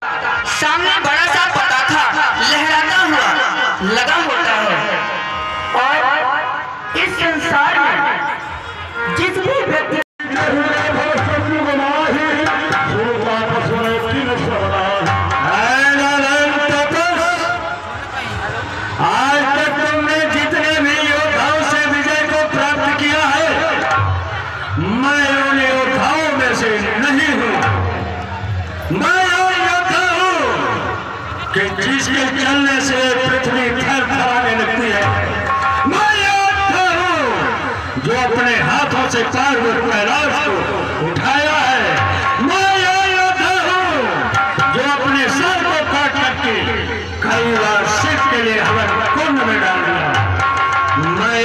सामने बड़ा सा पताका लहराता हुआ लगा होता है और इस संसार में जिस भी व्यक्ति आज तक तुमने जितने भी योद्धाओं से विजय को प्राप्त किया है, मैं उन योद्धाओं में से नहीं हूँ। मैं वो योद्धा हूँ कि जिसके चलने से पृथ्वी थरथराने लगती है। मैं योद्धा हूँ जो अपने हाथों से पर्वत कैलाश को उठाया है। मैं योद्धा हूँ जो अपने सर को काट करके कई बार शिव के लिए हवन कुंड में डाल दिया। मैं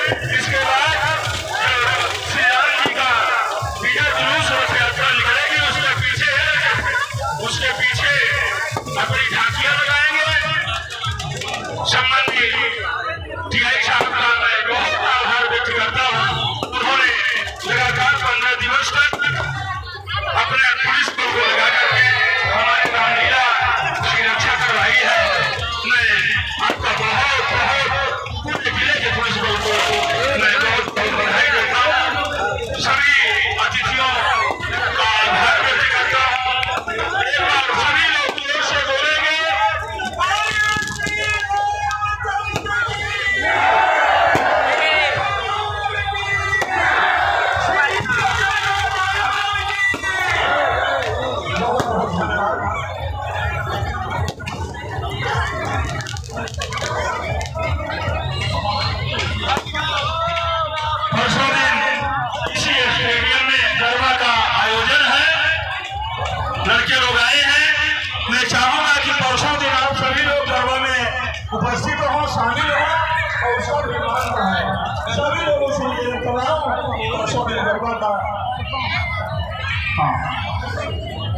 इसके बाद श्री राम जी का विजय जुलूस रथ यात्रा निकलेगी, उसके पीछे अपनी झांकियां लगाएंगे। संबंधी टीआई साहब का मैं बहुत आभार व्यक्त करता हूँ। उन्होंने लगातार 15 दिवस तक अपने पुलिस बल को लगा करके हमारे रामलीला की रक्षा करवाई है। मैं आपका बहुत बहुत पूरे जिले के पुलिस बल को मैं बहुत बहुत बधाई देता हूँ। सभी अतिथियों का आभार व्यक्त करता हूँ। एक बार सभी लोग जोर से बोलेंगे। परसों दिन इसी स्टेडियम में गरबा का आयोजन है, लड़के लोग आए हैं। मैं चाहूंगा कि परसों दिन आप सभी लोग गरबा में उपस्थित हो, शामिल हो और सब निर्माण का है। सभी लोगों से ये तमाम परसों दिन गरबा का